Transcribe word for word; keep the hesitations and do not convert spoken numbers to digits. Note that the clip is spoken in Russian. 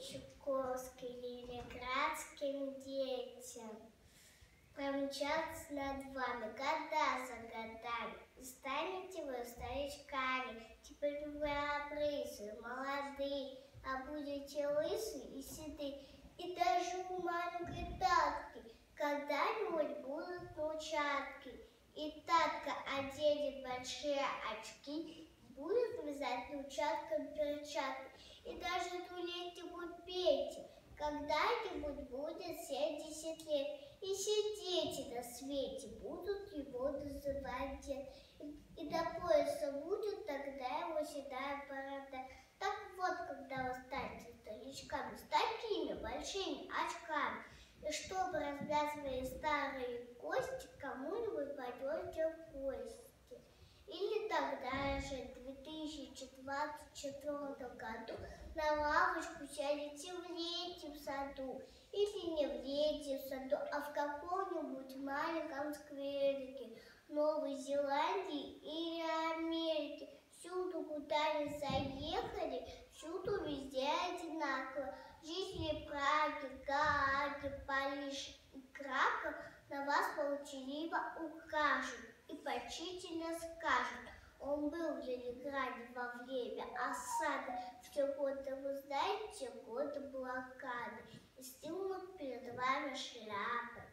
чуковским, ленинградским детям. Промчатся над вами года за годами, и станете вы старичками. Теперь вы обрысы, молодые, а будете лысые и седые. И даже у маленькой Татки когда-нибудь будут внучатки. И Татка оденет большие очки, будет вязать внучаткам перчатки. И даже двулетний будет Петя, когда-нибудь будет семьдесят лет. И все дети на свете будут его называть дед. И, и до пояса будет тогда его седая борода. Так вот, когда вы станете старичками с такими большими очками, и чтобы, развязывая старые кости, кому-нибудь пойдете в гости. Или тогда же, в две тысячи двадцать четвёртом году, на лавочку сядете в летнем саду. Или не в летнем саду, а в каком-нибудь маленьком скверике Новой Зеландии или Америки. Всюду, куда ни заехали, всюду везде одинаково. Жители Праги, Гааги, Париж и Краков на вас молчаливо укажут и почтительно скажут: он был в Ленинграде во время осады. В те годы, вы знаете, годы блокады. И снимут перед вами шляпы.